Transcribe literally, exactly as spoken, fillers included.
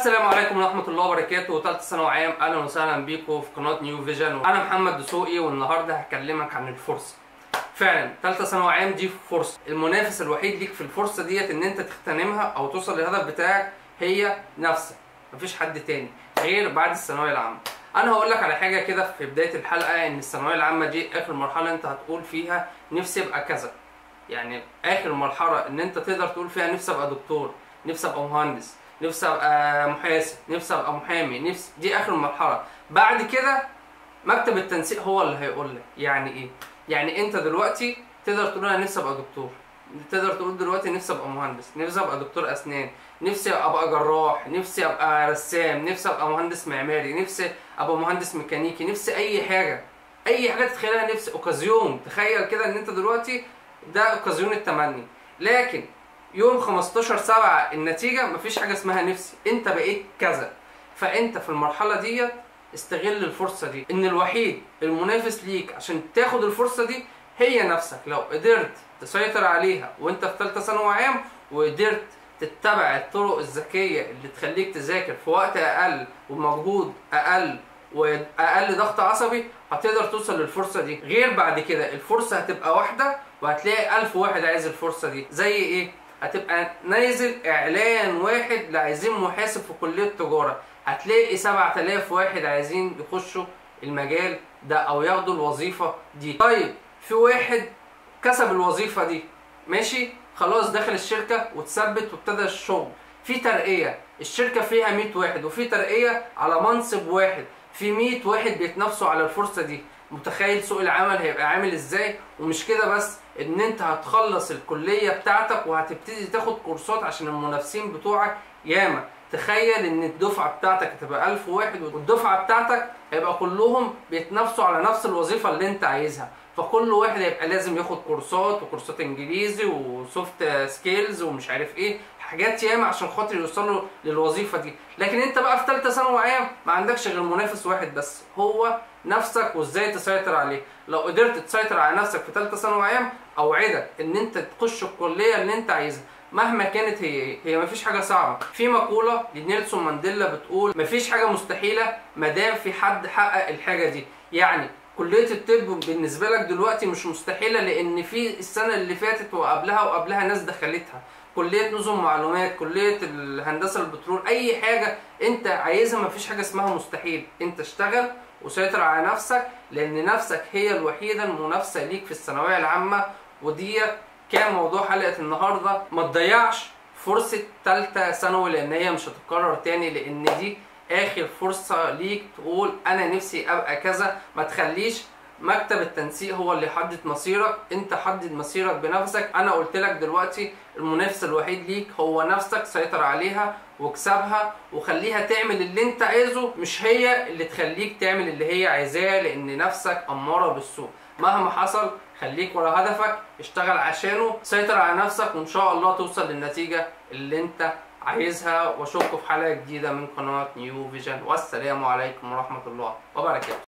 السلام عليكم ورحمة الله وبركاته. ثالثة ثانوي عام، أهلا وسهلا بيكم في قناة نيو فيجن. أنا محمد دسوقي والنهاردة هكلمك عن الفرصة. فعلا ثالثة ثانوي عام دي فرصة، المنافس الوحيد ليك في الفرصة ديت إن أنت تغتنمها أو توصل للهدف بتاعك هي نفسك، مفيش حد تاني غير بعد الثانوية العامة. أنا هقول لك على حاجة كده في بداية الحلقة، إن الثانوية العامة دي آخر مرحلة أنت هتقول فيها نفسي أبقى كذا، يعني آخر مرحلة إن أنت تقدر تقول فيها نفسي أبقى دكتور، نفسي أبقى مهندس، نفسي ابقى محاسب، نفسي ابقى محامي، نفسي. دي اخر مرحله. بعد كده مكتب التنسيق هو اللي هيقول لك. يعني ايه؟ يعني انت دلوقتي تقدر تقول انا نفسي ابقى دكتور، تقدر تقول دلوقتي نفسي ابقى مهندس، نفسي ابقى دكتور اسنان، نفسي ابقى جراح، نفسي ابقى رسام، نفسي ابقى مهندس معماري، نفسي ابقى مهندس ميكانيكي، نفسي اي حاجه، اي حاجه تتخيلها نفسي. اوكازيون، تخيل كده ان انت دلوقتي ده اوكازيون التمني. لكن يوم خمستاشر سبعة النتيجة مفيش حاجة اسمها نفسي، انت بقيت كذا. فانت في المرحلة ديت استغل الفرصة دي، ان الوحيد المنافس ليك عشان تاخد الفرصة دي هي نفسك. لو قدرت تسيطر عليها وانت في ثالثة ثانوي عام، وقدرت تتبع الطرق الذكية اللي تخليك تذاكر في وقت اقل ومجهود اقل واقل ضغط عصبي، هتقدر توصل للفرصة دي. غير بعد كده الفرصة هتبقى واحدة وهتلاقي ألف واحد عايز الفرصة دي. زي ايه؟ هتبقى نازل اعلان واحد لعايزين محاسب في كلية تجارة، هتلاقي سبعة آلاف واحد عايزين يخشوا المجال ده او ياخدوا الوظيفة دي. طيب في واحد كسب الوظيفة دي، ماشي خلاص، دخل الشركة وتثبت وابتدى الشغل، في ترقية، الشركة فيها مية واحد وفي ترقية على منصب واحد، في مية واحد بيتنافسوا على الفرصة دي. متخيل سوق العمل هيبقى عامل ازاي؟ ومش كده بس، ان انت هتخلص الكلية بتاعتك وهتبتدي تاخد كورسات عشان المنافسين بتوعك ياما. تخيل ان الدفعة بتاعتك هتبقى ألف واحد والدفعة بتاعتك هيبقى كلهم بيتنافسوا على نفس الوظيفة اللي انت عايزها، فكل واحد هيبقى لازم ياخد كورسات وكورسات انجليزي وسوفت سكيلز ومش عارف ايه، حاجات ياما عشان خاطر يوصلوا للوظيفة دي. لكن انت بقى في ثالثة ثانوي عام ما عندكش غير منافس واحد بس، هو نفسك وازاي تسيطر عليه. لو قدرت تسيطر على نفسك في ثالثة ثانوي عام، اوعدك ان انت تخش الكلية اللي انت عايزها مهما كانت هي ايه. هي مفيش حاجة صعبة. في مقولة لنيلسون مانديلا بتقول مفيش حاجة مستحيلة مادام في حد حقق الحاجة دي. يعني كلية الطب بالنسبة لك دلوقتي مش مستحيلة، لان في السنة اللي فاتت وقبلها وقبلها ناس دخلتها. كلية نظم معلومات، كلية الهندسة البترول، اي حاجة انت عايزها مفيش حاجة اسمها مستحيل. انت اشتغل وسيطر على نفسك، لان نفسك هي الوحيدة المنافسة ليك في الثانوية العامة. ودي كان موضوع حلقة النهاردة. ما تضيعش فرصة ثالثة ثانوي لان هي مش هتتكرر تاني، لان دي اخر فرصة ليك تقول انا نفسي ابقى كذا. ما تخليش مكتب التنسيق هو اللي يحدد مصيرك، انت حدد مصيرك بنفسك. انا قلت لك دلوقتي المنافس الوحيد ليك هو نفسك، سيطر عليها واكسبها وخليها تعمل اللي انت عايزه، مش هي اللي تخليك تعمل اللي هي عايزاه، لان نفسك اماره بالسوء. مهما حصل خليك ورا هدفك، اشتغل عشانه، سيطر على نفسك، وان شاء الله توصل للنتيجة اللي انت عايزها. واشوفكم في حلقة جديدة من قناة نيو فيجن، والسلام عليكم ورحمة الله وبركاته.